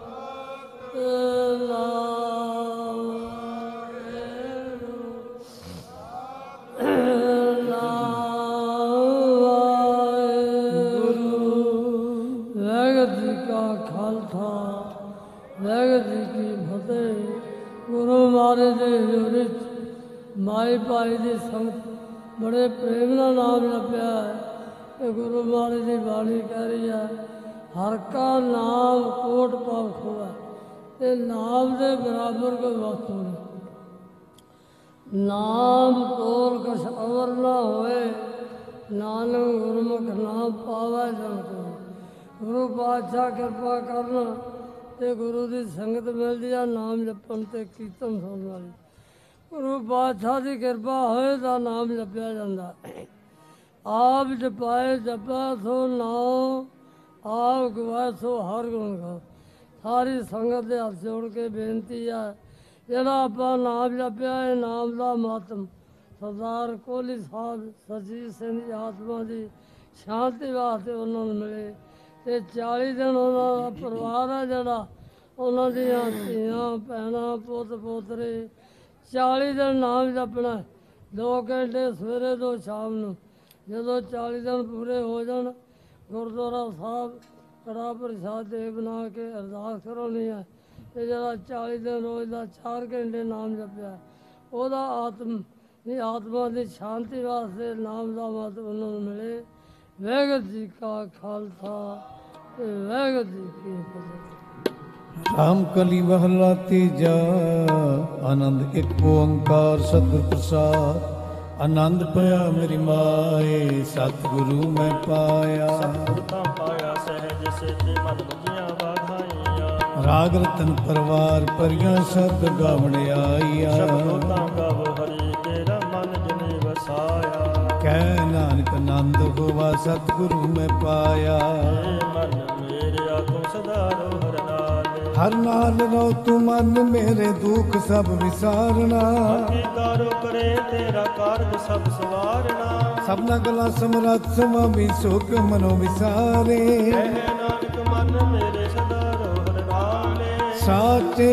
ਵਾਹਿਗੁਰੂ ਜੀ ਕਾ ਖਾਲਸਾ ਵਾਹਿਗੁਰੂ ਜੀ ਕੀ ਫਤਿਹ। ਗੁਰੂ ਮਹਾਰਾਜ ਦੇ ਹਜ਼ੂਰ ਵਿੱਚ ਮਾਈ ਭਾਈ ਦੀ ਸੰਗਤ ਬੜੇ ਪ੍ਰੇਮ ਨਾਲ ਨਾਮ ਜਪਿਆ ਹੈ ਤੇ ਗੁਰੂ ਮਹਾਰਾਜ ਦੀ ਬਾਣੀ ਕਹਿ ਰਹੀ ਹੈ ਹਰ ਕਾ ਨਾਮ ਕੋਟ ਪਾਵ ਖੋਆ ਤੇ ਨਾਮ ਦੇ ਬਰਾਬਰ ਕੋਈ ਵਸਤੂ ਨਹੀਂ। ਨਾਮ ਤੋਲ ਕਛ ਅਵਰ ਨਾ ਹੋਏ ਨਾਨਕ ਗੁਰਮੁਖ ਨਾਮ ਪਾਵੈ ਜਨ ਕੋਇ। ਗੁਰੂ ਪਾਤਸ਼ਾਹ ਕਿਰਪਾ ਕਰਨ ਤੇ ਗੁਰੂ ਦੀ ਸੰਗਤ ਮਿਲਦੀ ਆ ਨਾਮ ਜਪਣ ਤੇ ਕੀਰਤਨ ਸੁਣਨ ਵਾਲੀ। ਗੁਰੂ ਪਾਤਸ਼ਾਹ ਦੀ ਕਿਰਪਾ ਹੋਏ ਤਾਂ ਨਾਮ ਜਪਿਆ ਜਾਂਦਾ। ਆਪ ਜਪਾਏ ਜਪਾ ਸੋ ਨਾਮ, ਆਪ ਗਵਾਏ ਸੋ ਹਰ ਗੁਣ ਗਾ। ਸਾਰੀ ਸੰਗਤ ਦੇ ਹੱਥ ਜੋੜ ਕੇ ਬੇਨਤੀ ਆ, ਜਿਹੜਾ ਆਪਾਂ ਨਾਮ ਜਪਿਆ ਇਹ ਨਾਮ ਦਾ ਮਾਤਮ ਸਰਦਾਰ ਕੋਹਲੀ ਸਾਹਿਬ ਸਰਜੀਤ ਸਿੰਘ ਦੀ ਆਤਮਾ ਦੀ ਸ਼ਾਂਤੀ ਵਾਸਤੇ ਉਹਨਾਂ ਨੂੰ ਮਿਲੇ। ਤੇ 40 ਦਿਨ ਉਹਨਾਂ ਦਾ ਪਰਿਵਾਰ ਆ ਜਿਹੜਾ, ਉਹਨਾਂ ਦੀਆਂ ਧੀਆਂ ਭੈਣਾਂ ਪੁੱਤ ਪੋਤਰੇ 40 ਦਿਨ ਨਾਮ ਜਪਣਾ। 2 ਘੰਟੇ ਸਵੇਰੇ ਤੋਂ ਸ਼ਾਮ ਨੂੰ, ਜਦੋਂ 40 ਦਿਨ ਪੂਰੇ ਹੋ ਜਾਣ ਗੁਰਦੁਆਰਾ ਸਾਹਿਬ ਕੜਾ ਪ੍ਰਸ਼ਾਦ ਦੇ ਬਣਾ ਕੇ ਅਰਦਾਸ ਕਰਾਉਣੀ ਹੈ। ਤੇ ਜਿਹੜਾ 40 ਦਿਨ ਰੋਜ਼ ਦਾ 4 ਘੰਟੇ ਨਾਮ ਜਪਿਆ, ਉਹਦਾ ਆਤਮਾ ਦੀ ਸ਼ਾਂਤੀ ਵਾਸਤੇ ਨਾਮ ਦਾ ਮਤ ਉਹਨਾਂ ਨੂੰ ਮਿਲੇ। ਵਾਹਿਗੁਰੂ ਜੀ ਕਾ ਖਾਲਸਾ ਤੇ ਵਾਹਿਗੁਰੂ ਜੀ ਕੀ ਫਤਿਹ। ਰਾਮ ਕਲੀ ਮਹਲਾ ਤੀਜਾ। ਆਨੰਦ ਇੱਕ ਓੰਕਾਰ ਸਤਿਗੁਰ ਪ੍ਰਸਾਦ। ਆਨੰਦ ਪਿਆ ਮੇਰੀ ਮਾਏ, ਸਤਿਗੁਰੂ ਮੈਂ ਪਾਇਆ। ਸਤਿਗੁਰ ਤਾਂ ਪਾਇਆ ਸਹਿਜ ਸੇਤੇ ਮਨ ਮੁਝੀਆਂ ਵਾਧਾਈਆਂ। ਰਾਗ ਰਤਨ ਪਰਵਾਰ ਪਰੀਆਂ ਸਦ ਗਾਵਣ ਆਈਆ। ਸ਼ਬਦੋ ਤਾਂ ਗਾਵੋ ਹਰੀ ਤੇਰਾ ਮਨ ਜਿਨੇ ਵਸਾਇਆ। ਕਹਿ ਨਾਨਕ ਆਨੰਦ ਹੋਵਾ ਸਤਿਗੁਰੂ ਮੈਂ ਪਾਇਆ। ਏ ਮਨ ਮੇਰਿਆ ਤੂੰ ਸਦਾ ਰੋ ਹਰ ਨਾਲ। ਹਰ ਨਾਲ ਰੋ ਤੂੰ ਮਨ ਮੇਰੇ ਦੁੱਖ ਸਭ ਵਿਸਾਰਨਾ। ਅੰਗੀਕਾਰੋ ਕਰੇ ਤੇਰਾ ਕਾਰਜ ਸਭ ਸਵਾਰਨਾ। ਸਭਨਾ ਗਲਾ ਸਮਰੱਥ ਸੁਆਮੀ ਸੁਖ ਮਨੋ ਵਿਸਾਰੇ। ਕਹਿ ਨਾਨਕ ਮਨ ਮੇਰੇ ਸਦਾ ਰੋ ਹਰ ਨਾਲੇ। ਸਾਚੇ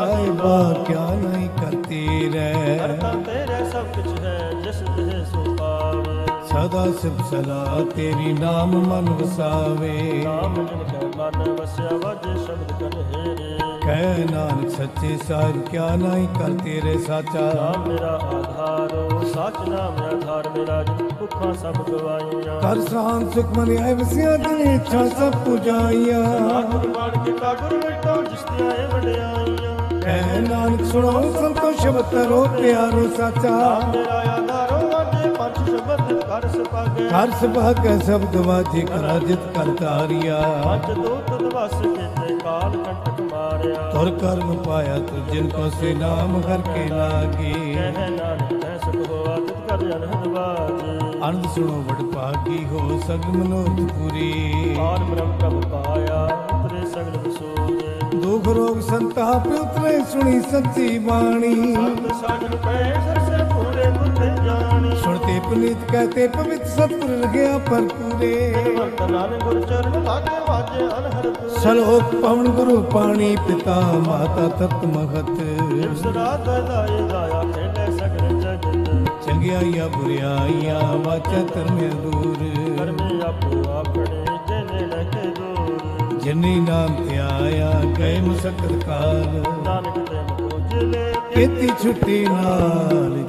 ਸਾਹਿਬਾ ਕਿਆ ਨਹੀਂ ਕਰਤੀ ਰਹਿ। ਕਰਤਾ ਤੇਰੇ ਸਭ ਕੁਛ ਹੈ ਜਿਸ ਤੇ ਸੋ ਪਾਵੇ। ਸਦਾ ਸਿਫ ਸਲਾਹ ਤੇਰੀ ਨਾਮ ਮਨ ਵਸਾਵੇ। ਨਾਮ ਜਿਨ ਕੈ ਮਨ ਵਸਿਆ ਵਾਜੇ ਸ਼ਬਦ ਕਨਹੇਰੇ। ਕਹਿ ਨਾਨਕ ਸੱਚੇ ਸਾਹਿਬ ਕਿਆ ਨਹੀਂ ਕਰਤੇ ਰਹਿ ਸਾਚਾ। ਨਾਮ ਮੇਰਾ ਆਧਾਰੋ ਸਾਚ ਨਾਮ ਆਧਾਰ ਮੇਰਾ ਜਿਨ ਭੁੱਖਾਂ ਸਭ ਗਵਾਈਆਂ। ਕਰ ਸਾਨ ਸੁਖ ਮਨ ਆਏ ਵਸਿਆ ਜਿਨੇ ਇੱਛਾ ਸਭ ਪੁਜਾਈਆਂ। ਨਾਨਕ ਬਾਣ ਕੇ ਕਾਗੁਰ ਮਿਟੋ ਜਿਸ ਤੇ ਆਏ ਵਡਿਆਈਆਂ। ਕਹਿ ਨਾਨਕ ਸੁਣੋ ਸੰਤੋ ਸ਼ਬਦ ਕਰੋ ਪਿਆਰੋ ਸਾਚਾ। ਨਾਮ ਮੇਰਾ ਆਧਾਰੋ ਵਾਜੇ ਪੰਜ ਸ਼ਬਦ ਕਰ ਸੁਭਾਗੇ। ਹਰ ਸੁਭਾਗੈ ਸ਼ਬਦ ਵਾਜੇ ਕਰ ਜਿਤ ਕਰ ਤਾਰੀਆ। ਪੰਜ ਦੂਤ ਦਵਸ ਕੀਤੇ ਕਾਲ ਕੰਟਕ ਮਾਰਿਆ। ਤੁਰ ਕਰਮ ਪਾਇਆ ਤੁ ਜਿਨ ਕੋ ਸੇ ਨਾਮ ਹਰ ਕੇ ਲਾਗੇ। ਕਹਿ ਨਾਨਕ ਤੈ ਸੁਖ ਹੋਆ ਤਿਤ ਕਰ ਅਨਹਦ ਬਾਜੇ। ਅਨੰਦ ਸੁਣੋ ਵਡ ਭਾਗੀ ਹੋ ਸਗ ਮਨੋਰਥ ਪੂਰੀ। ਆਨ ਬ੍ਰਹਮ ਪ੍ਰਭ ਪਾਇਆ ਉਤਰੇ ਸਗਲ ਵਿਸੂਰੇ। ਦੁਖ ਰੋਗ ਸੰਤਾਪ ਉਤਰੇ ਸੁਣੀ ਸੱਚੀ ਬਾਣੀ। ਸੰਤ ਸਾਜਨ ਪਏ ਸਰਸੇ ਪੂਰੇ ਗੁਰਤੇ ਜਾਣੀ। ਸੁਣਤੇ ਪੁਨੀਤ ਕਹਤੇ ਪਵਿੱਤ ਸਤਿਗੁਰ ਲਗਿਆ ਪਰ ਪੂਰੇ। ਵਰਤਨਾਨ ਗੁਰ ਚਰਨ ਲਾਗੇ ਵਾਜੇ ਅਨਹਦ। ਸਲੋਕ ਪਵਨ ਗੁਰੂ ਪਾਣੀ ਪਿਤਾ ਮਾਤਾ ਤਤ ਮਹਤ। ਦਿਵਸ ਰਾਤ ਦਾਏ ਦਾਇਆ ਖੇਲੇ ਸਗਲ ਜਗਤ। ਚੰਗਿਆਈਆਂ ਬੁਰਿਆਈਆਂ ਵਾਚਾ ਧਰਮੇ ਦੂਰ। ਕਰਮੇ ਆਪੋ ਆਪਣੇ ਜਨੇ ਲਖੇ ਦੂਰ। ਜਿਨੀ ਨਾਮ ਤੇ ਆਇਆ ਗਏ ਮੁਸਕਤ ਕਾਲ। ਨਾਨਕ ਤੇ ਮੁਝਲੇ ਕੀਤੀ ਛੁੱਟੀ ਨਾਲ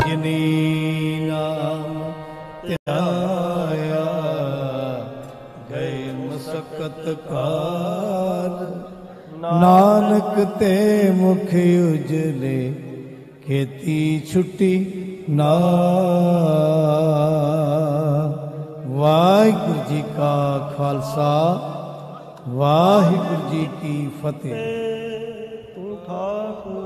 ਜਿਨੀ ਨਾਮ ਤੇ ਆਇਆ ਗਏ ਮੁਸਕਤ ਕਾਲ। ਨਾਨਕ ਤੇ ਮੁਖ ਉਜਲੇ ਖੇਤੀ ਛੁੱਟੀ ਨਾਲ। ਵਾਹਿਗੁਰੂ ਜੀ ਕਾ ਖਾਲਸਾ ਵਾਹਿਗੁਰੂ ਜੀ ਕੀ ਫਤਿਹ। ਤੂੰ ਠਾਕੁਰ